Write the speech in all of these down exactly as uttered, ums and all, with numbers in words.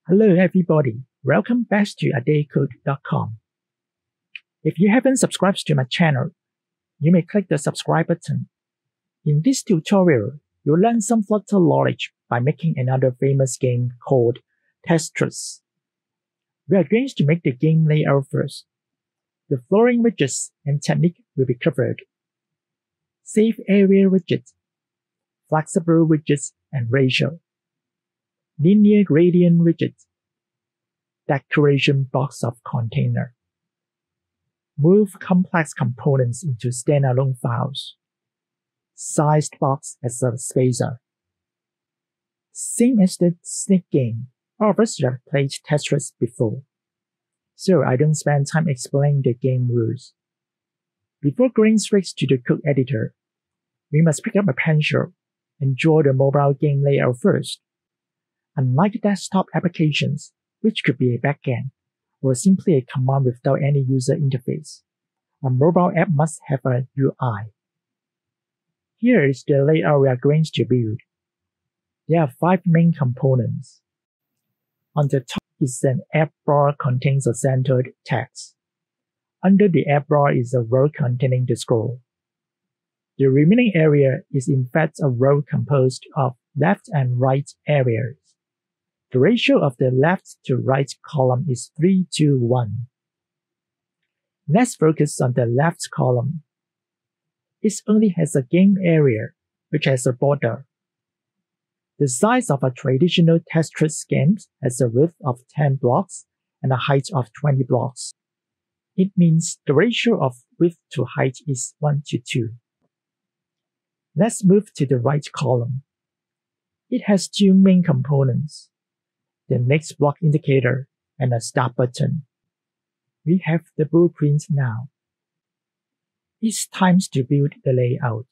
Hello everybody, welcome back to a day code dot com. If you haven't subscribed to my channel, you may click the subscribe button. In this tutorial, you'll learn some Flutter knowledge by making another famous game called Tetris. We are going to make the game layout first. The following widgets and technique will be covered: SafeArea widget, flexible widgets and ratio, linear gradient widget, decoration box of container, move complex components into standalone files, sized box as a spacer. Same as the snake game, all of us have played Tetris before, so I don't spend time explaining the game rules. Before going straight to the code editor, we must pick up a pencil and draw the mobile game layout first. Unlike desktop applications, which could be a backend, or simply a command without any user interface, a mobile app must have a U I. Here is the layout we are going to build. There are five main components. On the top is an app bar contains a centered text. Under the app bar is a row containing the scroll. The remaining area is in fact a row composed of left and right areas. The ratio of the left to right column is three to one. Let's focus on the left column. It only has a game area, which has a border. The size of a traditional Tetris game has a width of ten blocks and a height of twenty blocks. It means the ratio of width to height is one to two. Let's move to the right column. It has two main components: the next block indicator and a start button. We have the blueprint now. It's time to build the layout.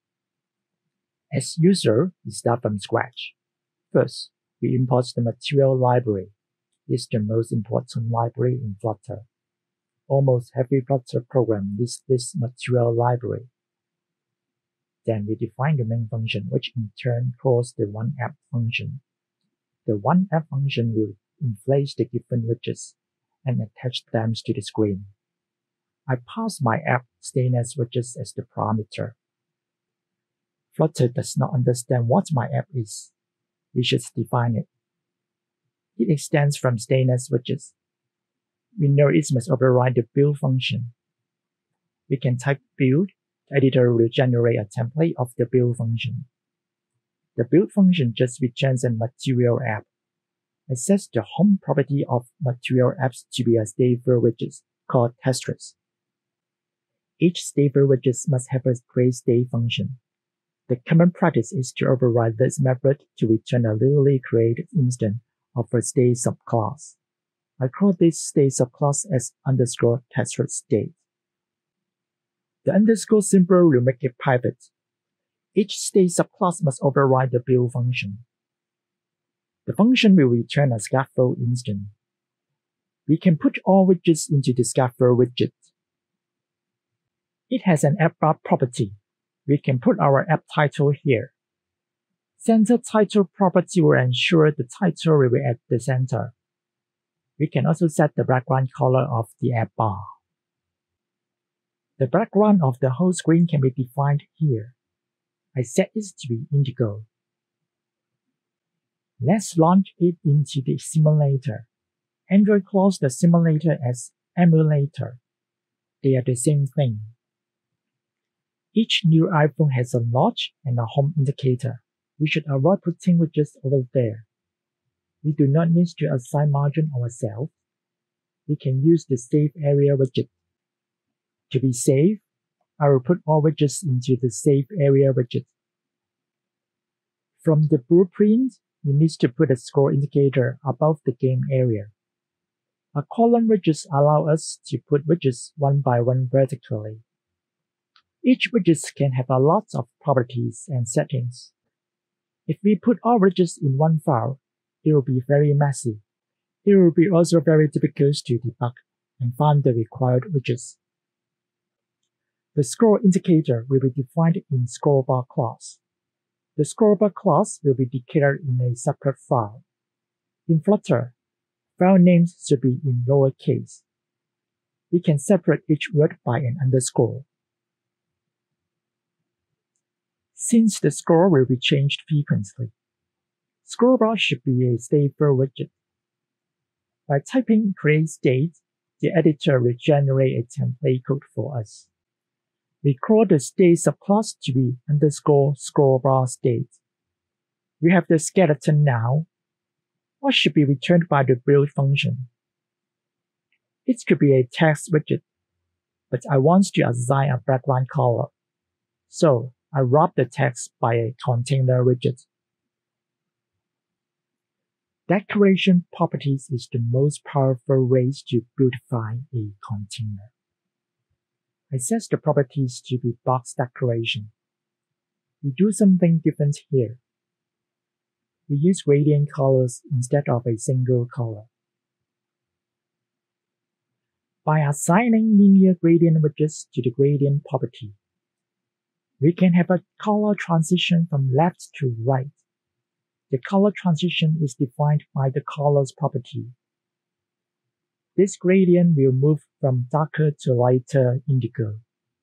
As usual, we start from scratch. First, we import the material library. It's the most important library in Flutter. Almost every Flutter program uses this material library. Then we define the main function, which in turn calls the onEapp function. The onEapp function will inflate the given widgets and attach them to the screen. I pass my app stainless widgets as the parameter. Flutter does not understand what my app is. We should define it. It extends from stainless widgets. We know it must override the build function. We can type build. The editor will generate a template of the build function. The build function just returns a material app. It sets the home property of material apps to be a stable widget called Tetris. Each stable widget must have a createState function. The common practice is to override this method to return a newly created instance of a state subclass. I call this state subclass as underscore Tetris state. The underscore symbol will make it private. Each state subclass must override the build function. The function will return a scaffold instance. We can put all widgets into the scaffold widget. It has an app bar property. We can put our app title here. Center title property will ensure the title will be at the center. We can also set the background color of the app bar. The background of the whole screen can be defined here. I set it to be indigo. Let's launch it into the simulator. Android calls the simulator as emulator. They are the same thing. Each new iPhone has a notch and a home indicator. We should avoid putting widgets over there. We do not need to assign margin ourselves. We can use the SafeArea widget. To be safe, I will put all widgets into the SafeArea widget. From the blueprint, we need to put a score indicator above the game area. A column widgets allow us to put widgets one by one vertically. Each widget can have a lot of properties and settings. If we put all widgets in one file, it will be very messy. It will be also very difficult to debug and find the required widgets. The score indicator will be defined in scrollbar class. The scrollbar class will be declared in a separate file. In Flutter, File names should be in lowercase. We can separate each word by an underscore. Since the score will be changed frequently, scroll bar should be a safer widget. By typing create state, the editor will generate a template code for us. We call the state subclass to be underscore scroll bar state. We have the skeleton now. What should be returned by the build function? It could be a text widget, but I want to assign a background color. So I wrap the text by a container widget. Decoration properties is the most powerful way to beautify a container. I set the properties to be box decoration. We do something different here. We use gradient colors instead of a single color. By assigning linear gradient widgets to the gradient property, we can have a color transition from left to right. The color transition is defined by the colors property. This gradient will move from darker to lighter indigo.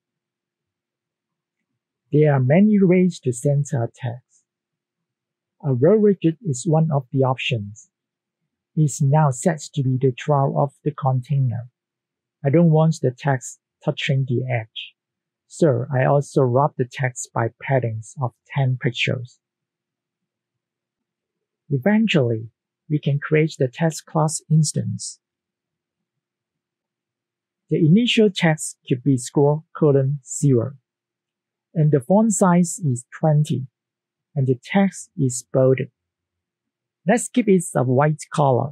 There are many ways to center a text. A row widget is one of the options. It is now set to be the throughout of the container. I don't want the text touching the edge, so I also wrap the text by paddings of ten pixels. Eventually, we can create the text class instance. The initial text could be scroll colon zero, and the font size is twenty, and the text is bolded. Let's keep it a white color.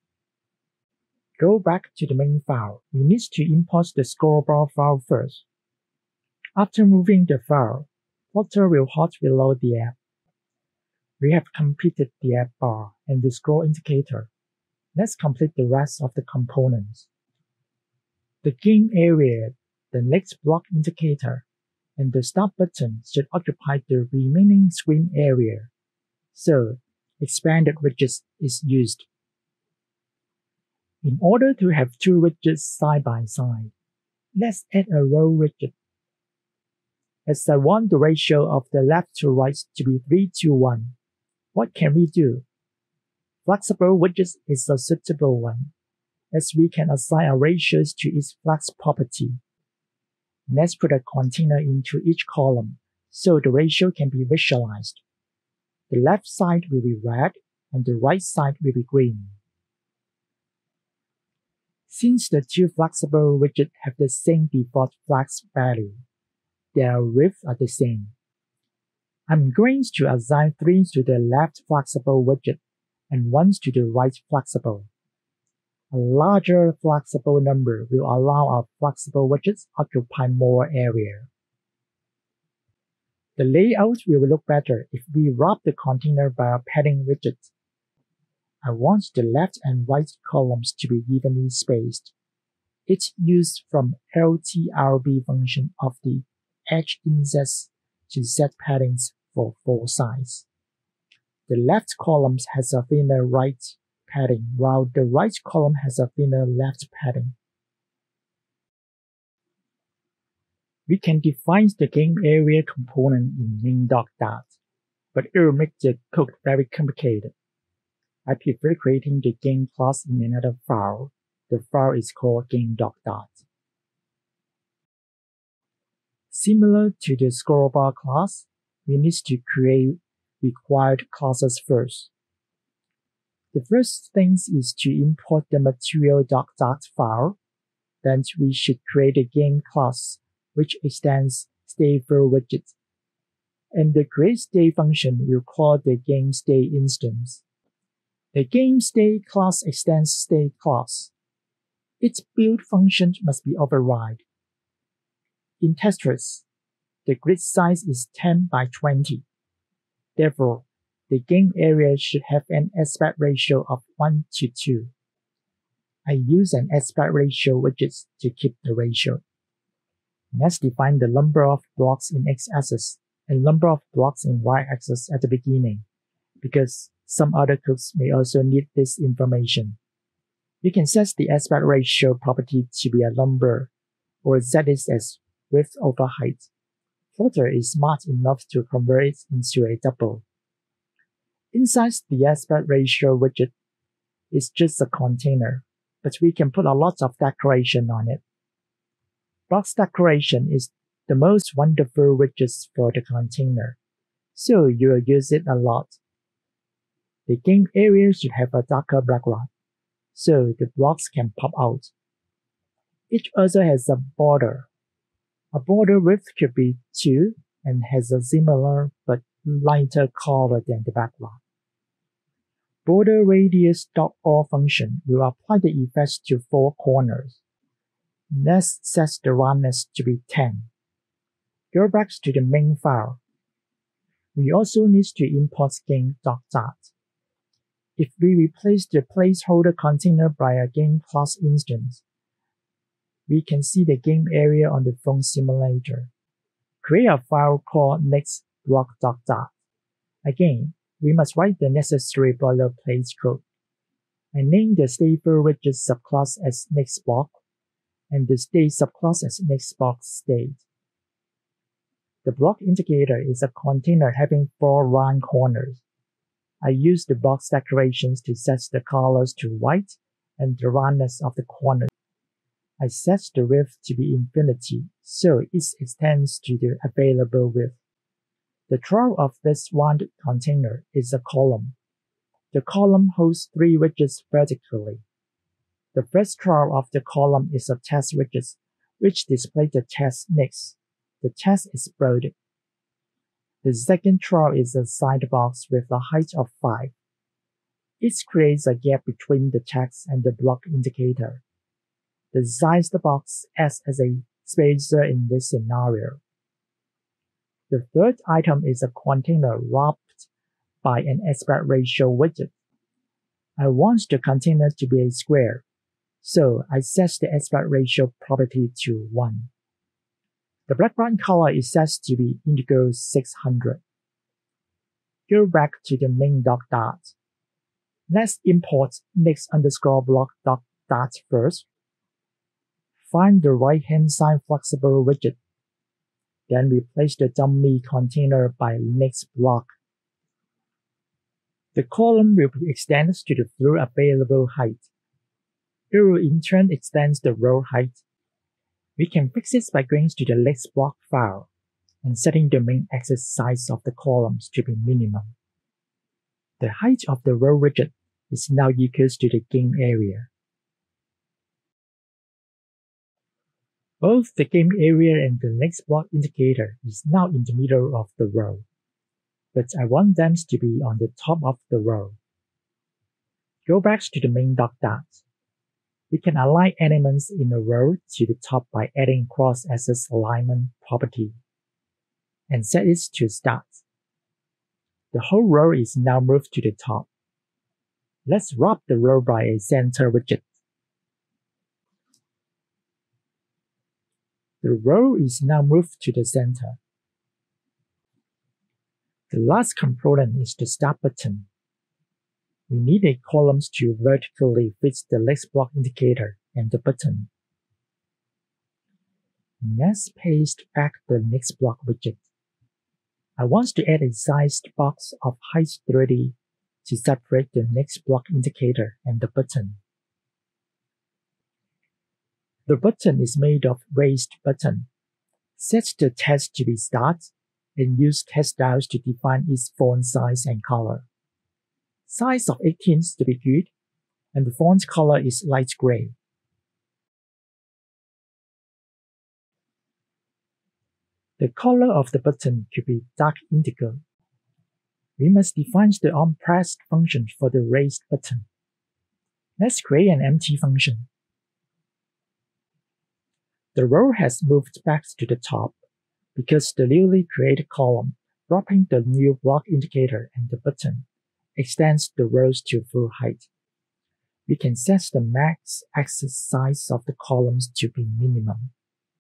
Go back to the main file. We need to import the scroll bar file first. After moving the file, Flutter will halt below the app. We have completed the app bar and the scroll indicator. Let's complete the rest of the components. The game area, the next block indicator, and the start button should occupy the remaining screen area. So, expanded widgets is used. In order to have two widgets side by side, let's add a row widget. As I want the ratio of the left to right to be three to one, what can we do? Flexible widgets is a suitable one, as we can assign a ratios to its flex property. Let's put a container into each column, so the ratio can be visualized. The left side will be red, and the right side will be green. Since the two flexible widgets have the same default flex value, their widths are the same. I'm going to assign three to the left flexible widget and one to the right flexible. A larger flexible number will allow our flexible widgets to occupy more area. The layout will look better if we wrap the container by a padding widget. I want the left and right columns to be evenly spaced. It's used from L T R B function of the edge index to set paddings for four sides. The left column has a thinner right padding, while the right column has a thinner left padding. We can define the game area component in main.dat, but it will make the code very complicated. I prefer creating the game class in another file. The file is called game.dat. Similar to the scroll bar class, we need to create required classes first. The first thing is to import the material.dat file. Then we should create a game class, which extends SafeArea, and the createState function will call the gameState instance. The gameState class extends state class. Its build function must be override. In Tetris, the grid size is ten by twenty. Therefore, the game area should have an aspect ratio of one to two. I use an aspect ratio widget to keep the ratio. Let's define the number of blocks in x-axis and number of blocks in y-axis at the beginning, because some other codes may also need this information. You can set the aspect ratio property to be a number, or set it as width over height. Flutter is smart enough to convert it into a double. Inside the aspect ratio widget is just a container, but we can put a lot of decoration on it. Box decoration is the most wonderful widget for the container, so you'll use it a lot. The game area should have a darker background, so the blocks can pop out. It also has a border. A border width could be two and has a similar but lighter color than the background. Border radius.all function will apply the effects to four corners. Let's set the roundness to be ten. Go back to the main file. We also need to import game.dart. If we replace the placeholder container by a game class instance, we can see the game area on the phone simulator. Create a file called nextblock.dart. Again, we must write the necessary boilerplate code. I name the stable widget subclass as nextblock and the state subclass as nextblock_state. The block indicator is a container having four round corners. I use the box decorations to set the colors to white and the roundness of the corners. I set the width to be infinity, so it extends to the available width. The trough of this round container is a column. The column holds three widgets vertically. The first trough of the column is a text widget, which displays the text next. The text is bolded. The second trough is a side box with a height of five. It creates a gap between the text and the block indicator. The sized box acts as a spacer in this scenario. The third item is a container wrapped by an aspect ratio widget. I want the container to be a square, so I set the aspect ratio property to one. The background color is set to be indigo six hundred. Go back to the main.dart. Let's import next underscore block.dart first. Find the right-hand side flexible widget. Then replace the dummy container by next block. The column will be extended to the full available height. It will in turn extend the row height. We can fix this by going to the next block file and setting the main axis size of the columns to be minimum. The height of the row widget is now equal to the game area. Both the game area and the next block indicator is now in the middle of the row, but I want them to be on the top of the row. Go back to the main.dart. We can align elements in a row to the top by adding cross-axis alignment property and set it to start. The whole row is now moved to the top. Let's wrap the row by a center widget. The row is now moved to the center. The last component is the start button. We need a column to vertically fit the next block indicator and the button. Let's paste back the next block widget. I want to add a sized box of height thirty to separate the next block indicator and the button. The button is made of raised button. Set the text to be start and use text styles to define its font size and color. Size of eighteen to be good, and the font color is light gray. The color of the button could be dark indigo. We must define the onPressed function for the raised button. Let's create an empty function. The row has moved back to the top because the newly created column, wrapping the new block indicator and the button, extends the rows to full height. We can set the max axis size of the columns to be minimum.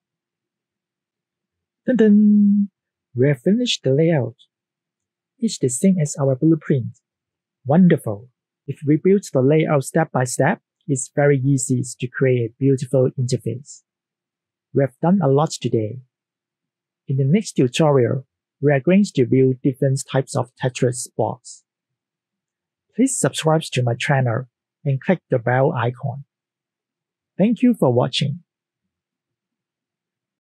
Dun dun! We have finished the layout. It's the same as our blueprint. Wonderful! If we build the layout step by step, it's very easy to create a beautiful interface. We have done a lot today. In the next tutorial, we are going to build different types of Tetris blocks. Please subscribe to my channel and click the bell icon. Thank you for watching.